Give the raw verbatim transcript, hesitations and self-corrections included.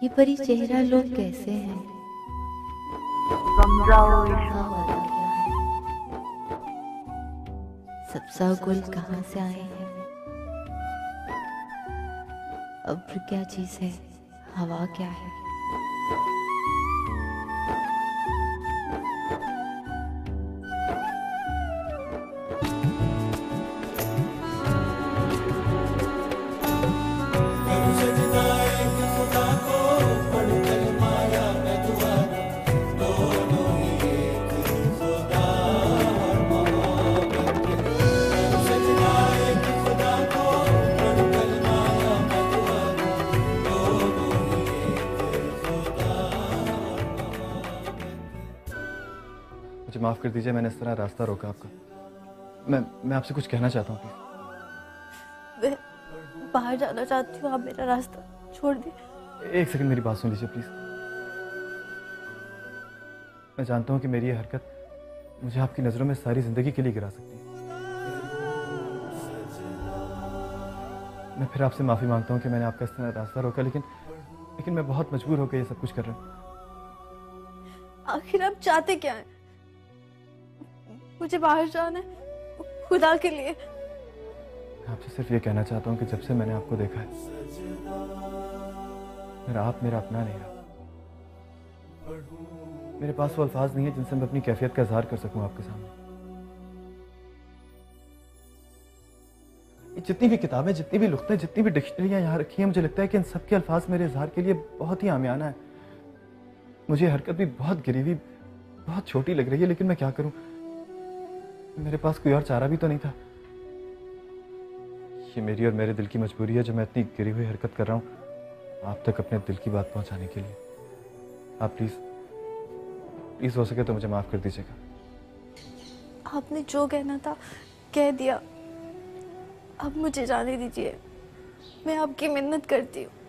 ये परी चेहरा लोग कैसे हैं, समझाओ लिखा हुआ था क्या है, सबसा गुल कहाँ से आए हैं, अब्र क्या चीज है, हवा क्या है। मुझे माफ़ कर दीजिए, मैंने इस तरह रास्ता रोका आपका। मैं मैं आपसे कुछ कहना चाहता हूँ प्लीज़। मैं बाहर जाना चाहती हूँ, आप मेरा रास्ता छोड़ दीजिए। एक सेकंड मेरी बात सुन लीजिए प्लीज़। मैं जानता हूँ कि मेरी ये हरकत मुझे आपकी नज़रों में सारी ज़िंदगी के लिए गिरा सकती है। मैं फिर आपसे माफ़ी मांगता हूँ कि मैंने आपका इस तरह रास्ता रोका, लेकिन लेकिन मैं बहुत मजबूर होकर ये सब कुछ कर रहा हूँ। आखिर आप चाहते क्या हैं? मुझे बाहर जाना है, खुदा के लिए। मैं आपसे सिर्फ ये कहना चाहता हूँ कि जब से मैंने आपको देखा है, मेरा आप मेरा अपना नहीं रहा। मेरे पास वो अल्फाज नहीं है जिनसे मैं अपनी कैफियत का इजहार कर सकूं आपके सामने। जितनी भी किताबें, जितनी भी नुक्ते, जितनी भी डिक्शनरियां यहाँ रखी हैं, मुझे लगता है कि इन सब के अल्फाज मेरे इजहार के लिए बहुत ही आमियाना है। मुझे हरकत भी बहुत गिरी हुई, बहुत छोटी लग रही है, लेकिन मैं क्या करूं? मेरे पास कोई और चारा भी तो नहीं था। ये मेरी और मेरे दिल की मजबूरी है जो मैं इतनी गिरी हुई हरकत कर रहा हूं आप तक अपने दिल की बात पहुंचाने के लिए। आप प्लीज प्लीज हो सके तो मुझे माफ कर दीजिएगा। आपने जो कहना था कह दिया, अब मुझे जाने दीजिए। मैं आपकी मिन्नत करती हूँ।